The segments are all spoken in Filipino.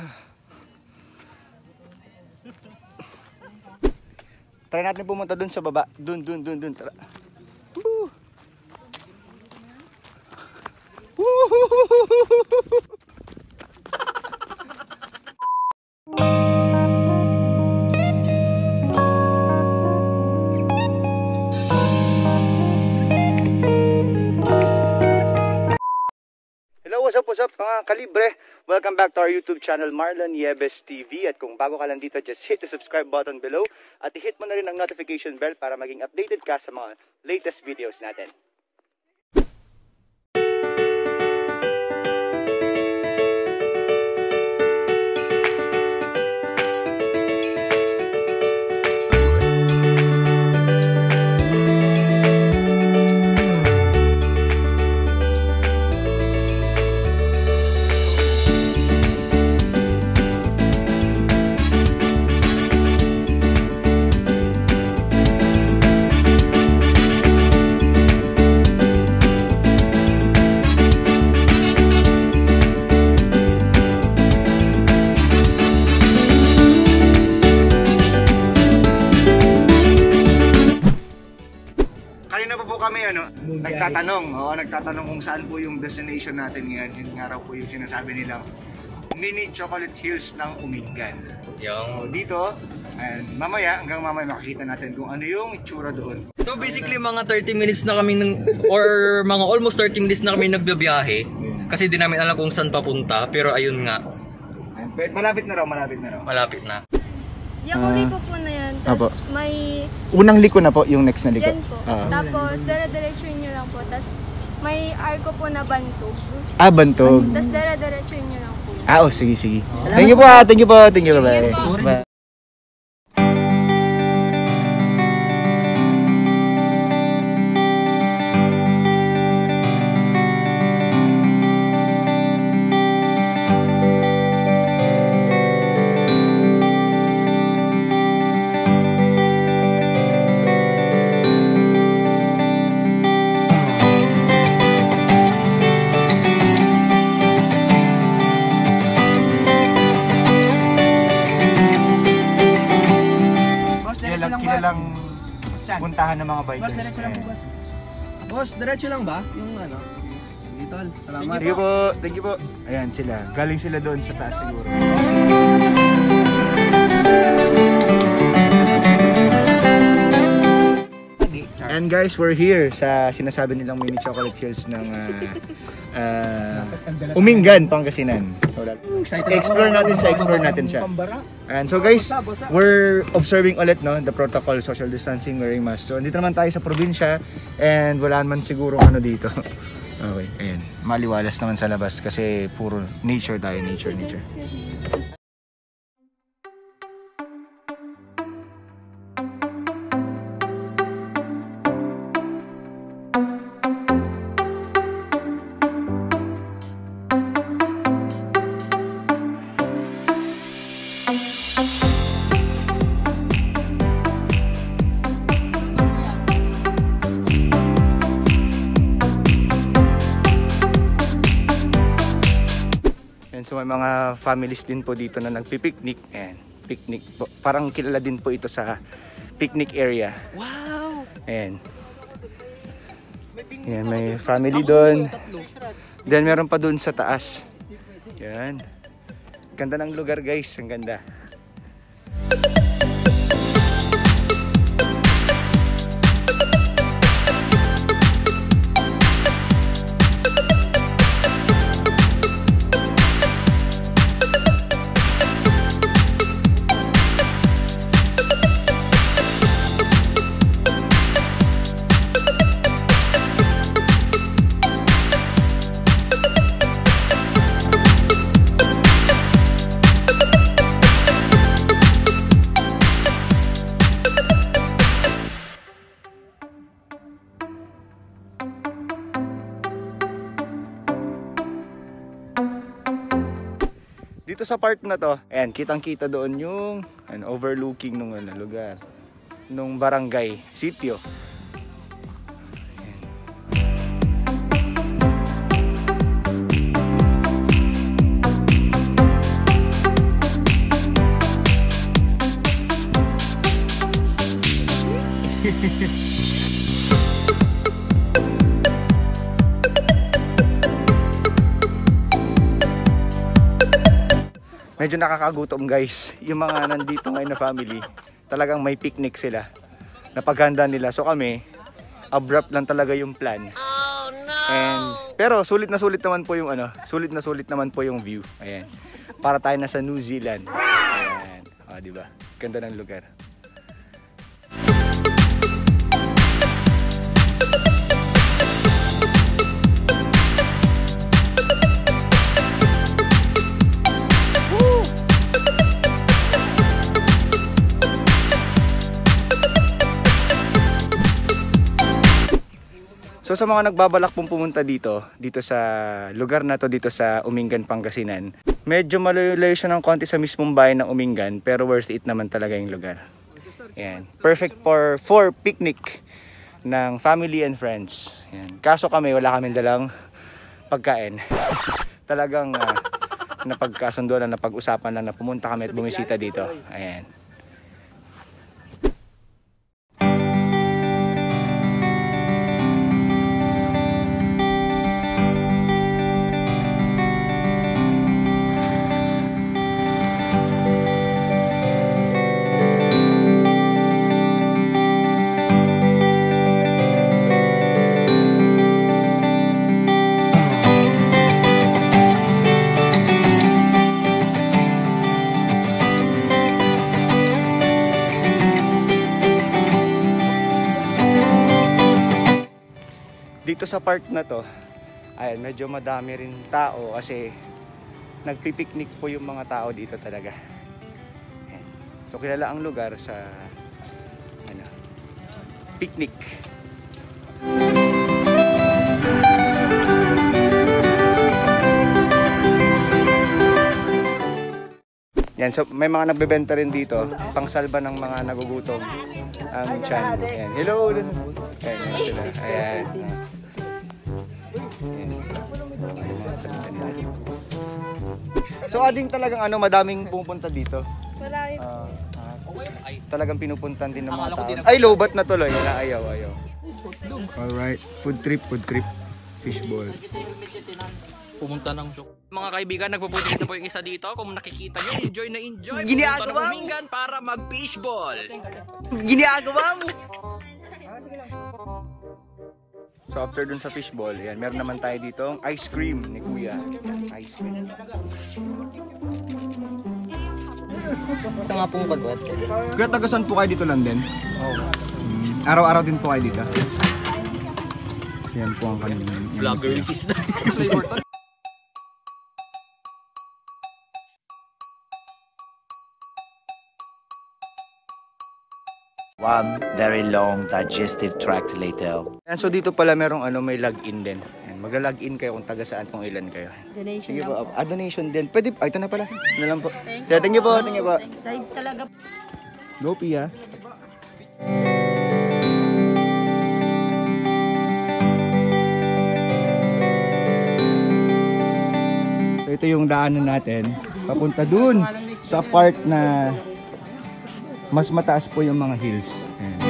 Try natin pumunta dun sa baba. Dun. Tara. Woo! What's up mga kalibre? Welcome back to our YouTube channel Marlon Nieves TV. At kung bago ka lang dito, just hit the subscribe button below at i-hit mo na rin ang notification bell para maging updated ka sa mga latest videos natin. Nagtatanong kung saan po yung destination natin ngayon. Yun nga raw po yung sinasabi nilang mini chocolate hills ng Umingan. So, dito, and hanggang mamaya makikita natin kung ano yung itsura doon. So basically mga 30 minutes na kami or mga almost 30 minutes na kami nagbibiyahe. Kasi di namin alam kung saan papunta, pero ayun nga. Malapit na raw. Malapit na. Yung liko po na yan, tapos may... Unang liko na po, yung next na liko. Yan po. Tapos, dire-diretsuin nyo lang po. Tapos, may arko po na bantog. Bantog. Tapos, dire-diretsuin nyo lang po. Sige. Thank you po. Thank you. Bye. Kilalang puntahan ng mga bikers. Boss, diretso lang ba? Yung ano? Dito, salamat. Thank you po. Ayan sila. Galing sila doon sa taas siguro. And guys, we're here sa sinasabi nilang mini chocolate hills ng Umingan, Pangasinan. Explore natin siya. And so guys, we're observing ulit the protocol, social distancing, wearing mask. So andito naman tayo sa probinsya and wala naman siguro dito. Okay, ayan. Maliwalas naman sa labas kasi puro nature tayo, nature. So may mga families din po dito na nagpi-picnic and picnic po. Parang kilala din po ito sa picnic area. Wow! And yan, may family doon. Then meron pa doon sa taas. Yan. Ganda ng lugar guys, ang ganda. Dito sa part na to, ayan, kitang-kita doon yung overlooking nung lugar, nung barangay, sitio. Medyo nakakagutom guys. Yung mga nandito ngayon na family, talagang may picnic sila. Napaghanda nila. So kami, abrupt lang talaga yung plan. Oh no! Pero sulit na sulit naman po yung sulit na sulit naman po yung view. Ayan. Para tayo nasa New Zealand. Ayan. O, diba? Ganda ng lugar. So sa mga nagbabalak pong pumunta dito sa lugar na to, dito sa Umingan, Pangasinan, medyo malayo-layo siya ng konti sa mismong bayan ng Umingan, pero worth it naman talaga yung lugar. Ayan. Perfect for picnic ng family and friends. Ayan. Kaso kami, wala kaming dalang pagkain. Talagang napagkasundo lang, napag-usapan lang na pumunta kami at bumisita dito. Ayan. Dito sa part na to, ayan, medyo madami rin tao kasi nagpipiknik po yung mga tao dito talaga. Ayan. So kilala ang lugar sa picnic. Yan, so may mga nagbebenta rin dito, pangsalba ng mga nagugutom ang tiyan. Ayan. Hello! Ayan, sila. Ayan. So ading talagang madaming pupunta dito. Marami. Talagang pinupuntan din ng mga tao. Ay, lobat na tuloy. Ayaw. Alright, food trip, fishball. Pumunta ng mga kaibigan, nagpupunta po yung isa dito. Kung nakikita nyo, enjoy na enjoy. Pumunta ng Umingan para mag-fishball. Ginagawa mo! So after dun sa fishball, yan, meron naman tayo dito ice cream ni Kuya. Ice cream. Sa nga pong pagwat. Kuya, tagasan po kayo dito lang din? Oo. Araw-araw din po kayo dito? Yan po ang kanilang Vlogger is na. One very long digestive tract later. And so dito pala merong may log-in din. Magla-log-in kayo kung taga saan, kung ilan kayo. Donation Sige lang po. po. Donation din. Pwede, ito na pala. Ito na lang po. Thank you po. Dahil talaga. Go, Pia. So ito yung daanan natin. Papunta dun sa part na mas mataas po yung mga hills. Ayan.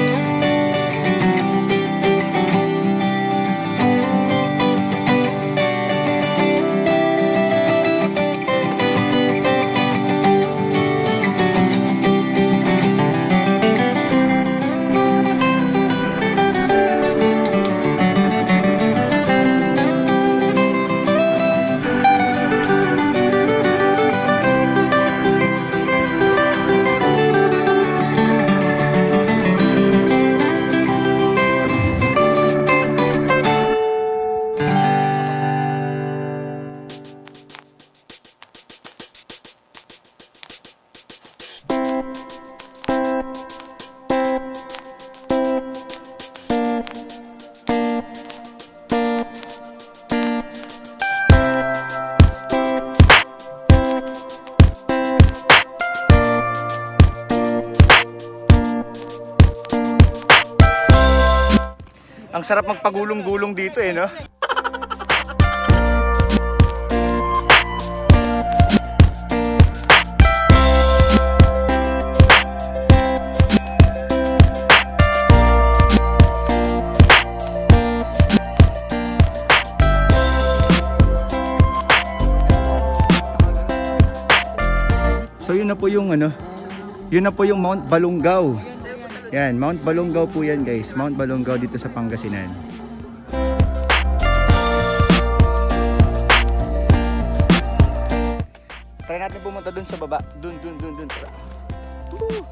Ang sarap magpagulong-gulong dito no? So yun na po yung ano, yun na po yung Mount Balungaw. Yan, Mount Balungaw po yan guys. Mount Balungaw dito sa Pangasinan. Try natin pumunta dun sa baba. Dun. Tara. Woo!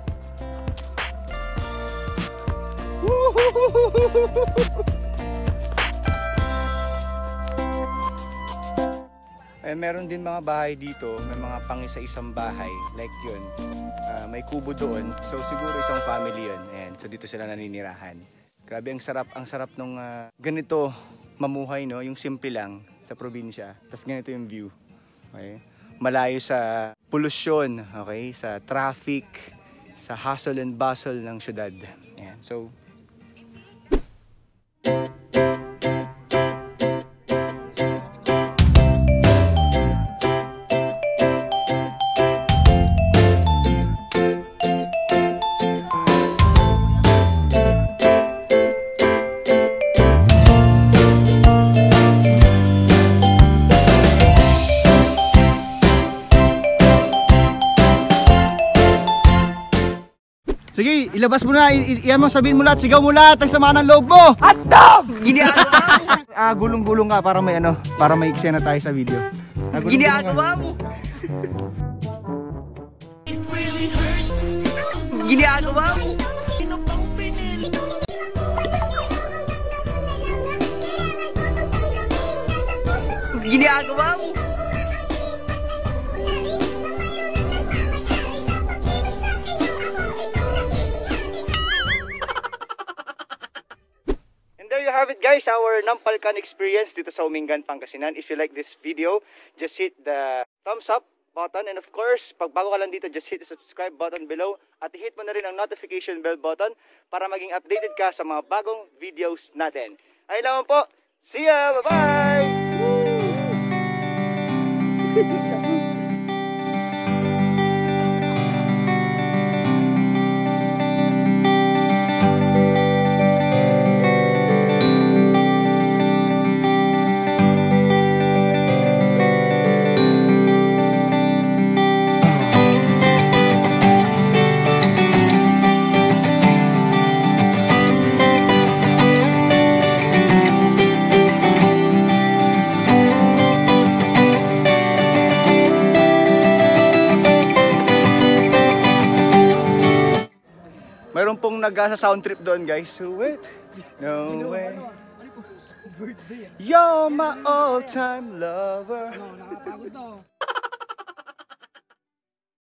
Eh, meron din mga bahay dito, may mga pang-isa-isang bahay, like yun. May kubo doon, so siguro isang family yun. Ayan, so dito sila naninirahan. Grabe, ang sarap nung ganito mamuhay, no? Yung simple lang sa probinsya, tapos ganito yung view. Okay? Malayo sa polusyon, okay? Sa traffic, sa hustle and bustle ng syudad. Ayan, so sige, ilabas mo na, iyan mo, sabihin mo lahat, sigaw mo lahat, ang sama ng loob mo! Hotdog! Ginagawa! Gulong-gulong nga para may ano, para may eksena tayo sa video. Ginagawa mo! Ginagawa mo! Ginagawa mo! There you have it guys, our Nampalcan experience dito sa Umingan, Pangasinan. If you like this video, just hit the thumbs up button, and of course, pag bago ka lang dito, just hit the subscribe button below at hit mo na rin ang notification bell button para maging updated ka sa mga bagong videos natin. Ayun lang po, see ya, bye bye. Mayroon pong nag-sa sound trip doon guys. So wait, no way. You're my all-time lover. Nakakapagod to.